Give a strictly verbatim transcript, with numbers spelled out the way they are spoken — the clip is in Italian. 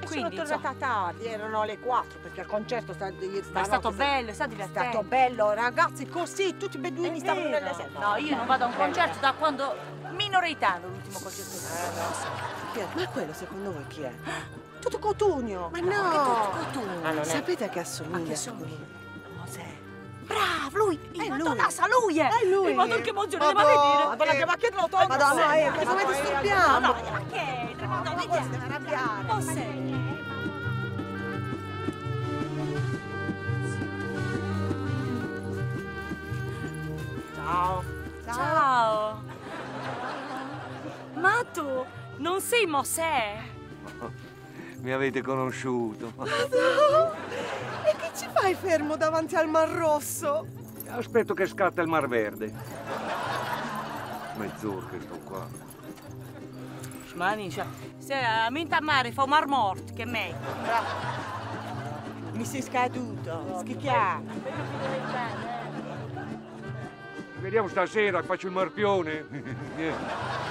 Quindi, sono tornata tardi, erano le quattro perché il concerto sta, ma è stato bello, è stato È divertente. stato bello, ragazzi, così tutti i beduini È stavano vero. nelle selve. No, io non vado a un concerto da quando Minoritano, l'ultimo concerto che ho Eh, fatto. no. Chi è? Ma quello secondo voi chi è? Tutto Cotugno. Ma no, tu. Ma non è. Sapete a che assomiglia? A che assomiglia? Mosè. bravo, lui, il È matto lui. casa, lui è! È lui. Eh, Madonna, che emozione, ma Madonna, vedere! Madonna, che macchia lo tolgo. Madonna, eh, cosa mi disturbiamo? No, no, ma che? Madonna, vediamo! arrabbiare. Oh, sei. Ciao. Ciao! Ma tu non sei Mosè? Mi avete conosciuto. E che ci fai fermo davanti al Mar Rosso? Aspetto che scatta il Mar Verde. Mezz'ora che sto qua. Mani, cioè, se a minta mare fa un mar morto, che è meglio. Mi sei scaduto. Schicchia. Vediamo stasera, faccio il marpione.